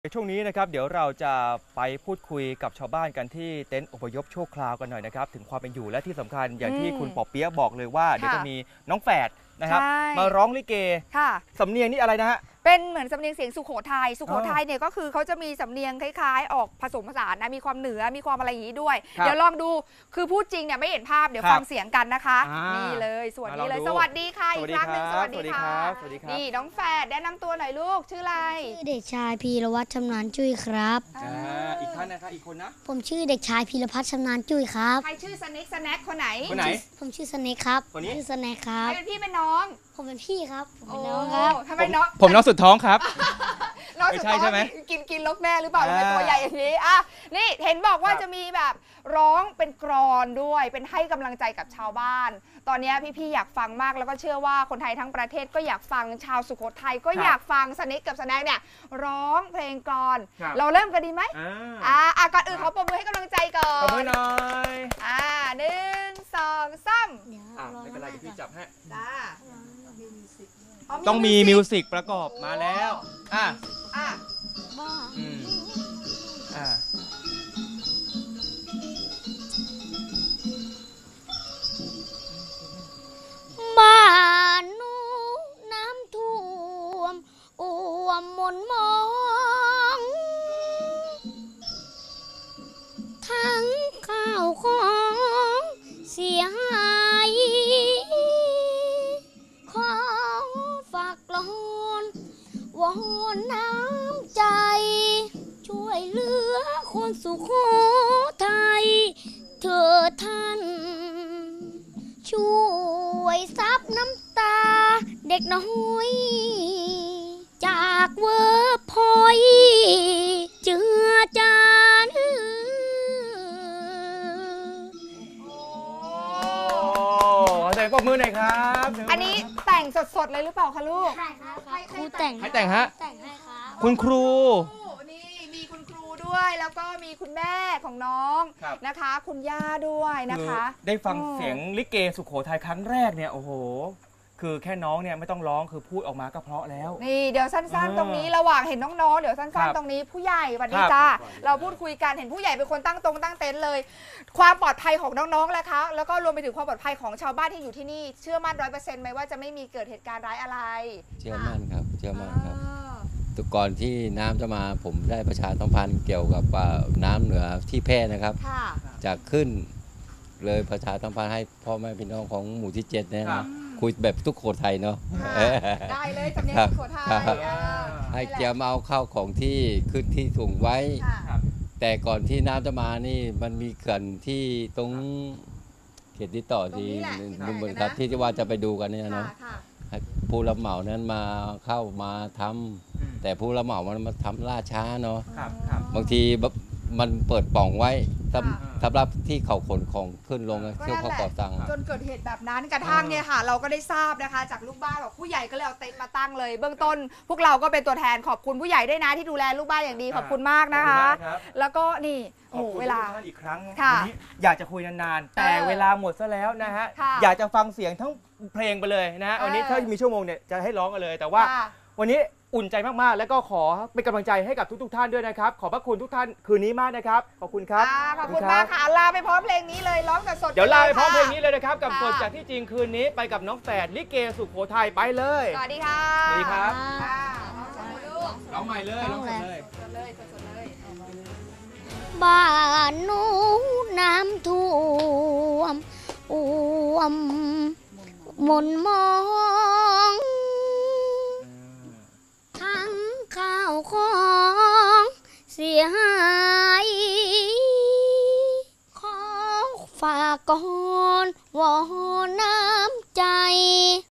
ในช่วงนี้นะครับเดี๋ยวเราจะไปพูดคุยกับชาวบ้านกันที่เต็นท์อพยพชั่วคราวกันหน่อยนะครับถึงความเป็นอยู่และที่สำคัญอย่างที่คุณปอเปี๊ยะบอกเลยว่าเดี๋ยวจะมีน้องแฝดนะครับมาร้องลิเกสำเนียงนี่อะไรนะฮะเป็นเหมือนสำเนียงเสียงสุโขทัยเนี่ยก็คือเขาจะมีสำเนียงคล้ายๆออกผสมผสานนะมีความเหนือมีความอะไรอย่างนี้ด้วยเดี๋ยวลองดูคือพูดจริงเนี่ยไม่เห็นภาพเดี๋ยวฟังเสียงกันนะคะนี่เลยส่วนนี้เลยสวัสดีค่ะอีกครั้งหนึ่งสวัสดีค่ะนี่น้องแฝดแนะนำตัวหน่อยลูกชื่ออะไรชื่อเด็กชายพีรวัตรชำนาญจุ้ยครับอีกท่านนะคะอีกคนนะผมชื่อเด็กชายพีรพัฒน์ชำนาญจุ้ยครับใครชื่อสแน็คคนไหนผมชื่อสแน็คครับคนนี้ชื่อสแน็คครับเป็นพี่เป็นน้องผมเป็นพี่ครับผมเป็นน้องครับทำไมน้องผมน้องสุดท้องครับน้องสุดท้องใช่ไหมกินลกแม่หรือเปล่าทำไมตัวใหญ่อย่างนี้อ่ะนี่เห็นบอกว่าจะมีแบบร้องเป็นกรอนด้วยเป็นให้กำลังใจกับชาวบ้านตอนนี้พี่ๆอยากฟังมากแล้วก็เชื่อว่าคนไทยทั้งประเทศก็อยากฟังชาวสุโขทัยก็อยากฟังสนิทกับสแน็คเนี่ยร้องเพลงกรอนเราเริ่มกันดีไหมก่อนอื่นขอปรบมือให้กำลังใจก่อนปรบมือหน่อย 1 2 3 ไม่เป็นไรพี่จับให้ต้องมีมิวสิกประกอบมาแล้วบ้านนูน้ำท่วมอ่วมมนมองทั้งข้าวของเสียหายขอฝากกลอนวอนน้ำใจช่วยเหลือคนสุโขทัยเถิดท่านช่วยซับน้ำตาเด็กน้อยจากเวอร์พอยเจือจานขอเสียงปรบมือหน่อยครับอันนี้แต่งสดๆเลยหรือเปล่าคะลูกใช่ครับครูแต่งให้แต่งฮะแต่งให้ครับคุณครูนี่มีคุณครูด้วยแล้วก็มีคุณแม่ของน้องนะคะคุณย่าด้วยนะคะได้ฟังเสียงลิเกสุโขทัยครั้งแรกเนี่ยโอ้โหคือแค่น้องเนี่ยไม่ต้องร้องคือพูดออกมาก็เพราะแล้วนี่เดี๋ยวสั้นๆตรงนี้ระหว่างเห็นน้องๆเดี๋ยวสั้นๆตรงนี้ผู้ใหญ่วันนี้จ้าเราพูดคุยกันเห็นผู้ใหญ่เป็นคนตั้งเต็นท์เลยความปลอดภัยของน้องๆแล้วคะแล้วก็รวมไปถึงความปลอดภัยของชาวบ้านที่อยู่ที่นี่เชื่อมั่น100%ไหมว่าจะไม่มีเกิดเหตุการณ์ร้ายอะไรเชื่อมั่นครับเชื่อมั่นครับก่อนที่น้ำจะมาผมได้ประชาสัมพันธ์เกี่ยวกับน้ำเหนือที่แพร่นะครับจะขึ้นเลยประชาสัมพันธ์ให้พ่อแม่พี่น้องของหมู่ที่7เนี่ยนะคุยแบบทุกโขทัยเนาะได้เลยสำเนียงสุโขทัยให้เกี่ยวมาเอาเข้าของที่ขึ้นที่สูงไว้แต่ก่อนที่น้ำจะมานี่มันมีเขื่อนที่ตรงเขตที่ต่อที่นุ่มเมืองครับที่ว่าจะไปดูกันเนี่ยเนาะผู้รับเหมานั้นมาเข้ามาทำแต่ผู้รับเหมามันมาทำล่าช้าเนาะบางทีมันเปิดป่องไว้สำหรับที่เขาขนของขึ้นลงเที่ยวเขาก่อสร้างจนเกิดเหตุแบบนั้นกระทั่งเนี่ยค่ะเราก็ได้ทราบนะคะจากลูกบ้านบอกผู้ใหญ่ก็เลยเอาเต็นท์มาตั้งเลยเบื้องต้นพวกเราก็เป็นตัวแทนขอบคุณผู้ใหญ่ด้วยนะที่ดูแลลูกบ้านอย่างดีขอบคุณมากนะคะแล้วก็นี่โอ้เวลาอีกครั้งนี้อยากจะคุยนานๆแต่เวลาหมดซะแล้วนะฮะอยากจะฟังเสียงทั้งเพลงไปเลยนะฮะวันนี้ถ้ามีชั่วโมงเนี่ยจะให้ร้องกันเลยแต่ว่าวันนี้อุ่นใจมากๆแล้วก็ขอเป็นกำลังใจให้กับทุกๆท่านด้วยนะครับขอบพระคุณทุกท่านคืนนี้มากนะครับขอบคุณครับขอบคุณมากค่ะลาไปพร้อมเพลงนี้เลยร้องกับสดเดี๋ยวลาไปพร้อมเพลงนี้เลยนะครับกับสดจากที่จริงคืนนี้ไปกับน้องแฝดลิเกสุโขทัยไปเลยสวัสดีค่ะสวัสดีครับร้องใหม่เลยร้องเลยบ้านนูน้ำท่วมอ่วมมนมองทั้งข้าวของเสียหายขอฝากก่อนวอ